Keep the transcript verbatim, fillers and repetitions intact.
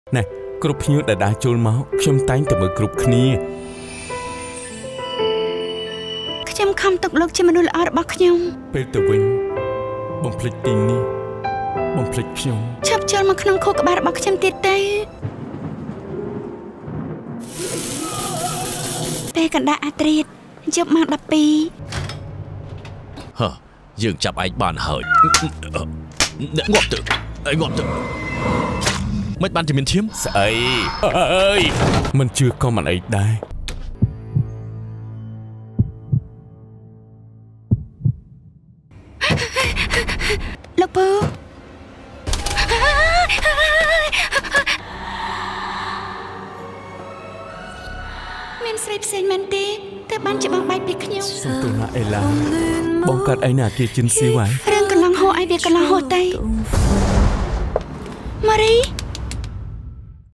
ណែគ្រប់ភ្ញៀវដែលដើរចូលមកខ្ញុំតែងតែមើលគ្រប់គ្នាខ្ញុំខំទុកលោកជាមនុស្សល្អរបស់ខ្ញុំពេលទៅវិញបំភ្លេចទីនេះបំភ្លេចខ្ញុំឈប់ចូលមកក្នុងខួរក្បាលរបស់ខ្ញុំទៀតទេពេលកណ្ដាលអាត្រៀតយប់ម៉ោងដប់ពីរហ៎យើងចាប់ឯងបានហើយងាប់ទៅងាប់ទៅមិនបានជំនាញឈាមស្អីអើយមិនជឿក៏មិនអីដែរលោកពូមានស្រីផ្សេងមែនទេតែបានជាបងបែកពីខ្ញុំសុំទោសណាអេឡាបងកាត់អីណាគេជិនស៊ីវ៉ៃរឿងកន្លងហោះឲ្យវាកន្លងហោះទៅម៉ារី